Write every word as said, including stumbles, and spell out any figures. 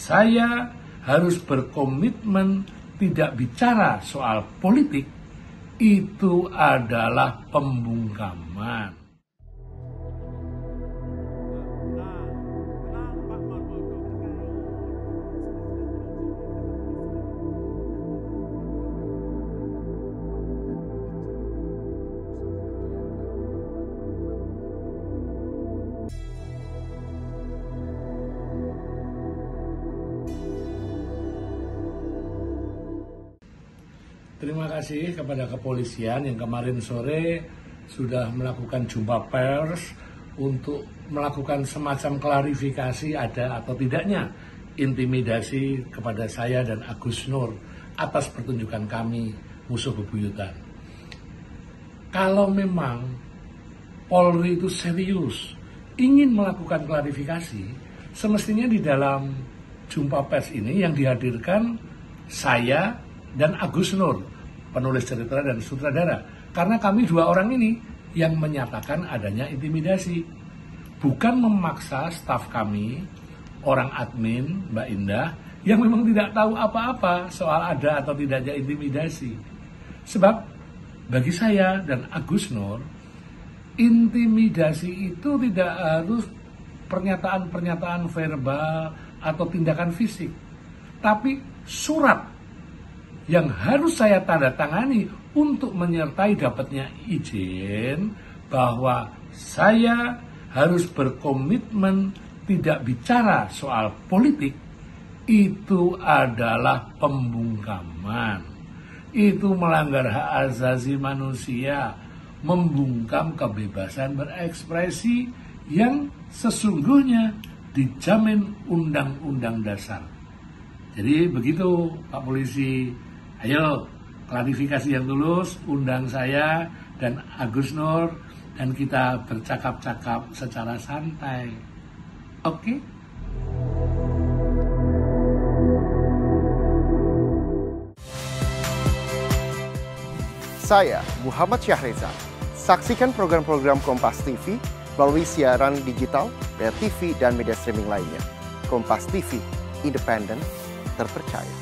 saya harus berkomitmen tidak bicara soal politik, itu adalah pembungkaman. Terima kasih kepada kepolisian yang kemarin sore sudah melakukan jumpa pers untuk melakukan semacam klarifikasi ada atau tidaknya intimidasi kepada saya dan Agus Nur atas pertunjukan kami Musuh Bebuyutan. Kalau memang Polri itu serius ingin melakukan klarifikasi, semestinya di dalam jumpa pers ini yang dihadirkan saya dan Agus Nur, penulis cerita dan sutradara. Karena kami dua orang ini yang menyatakan adanya intimidasi. Bukan memaksa staf kami, orang admin, Mbak Indah, yang memang tidak tahu apa-apa soal ada atau tidaknya intimidasi. Sebab bagi saya dan Agus Nur, intimidasi itu tidak harus pernyataan-pernyataan verbal atau tindakan fisik, tapi surat yang harus saya tanda tangani untuk menyertai dapatnya izin bahwa saya harus berkomitmen tidak bicara soal politik, itu adalah pembungkaman. Itu melanggar hak asasi manusia, membungkam kebebasan berekspresi yang sesungguhnya dijamin Undang-Undang Dasar. Jadi begitu Pak Polisi. Ayo, klarifikasi yang tulus, undang saya dan Agus Nur, dan kita bercakap-cakap secara santai. Oke? Saya Muhammad Syahreza. Saksikan program-program Kompas T V melalui siaran digital, pay T V, dan media streaming lainnya. Kompas T V, independen, terpercaya.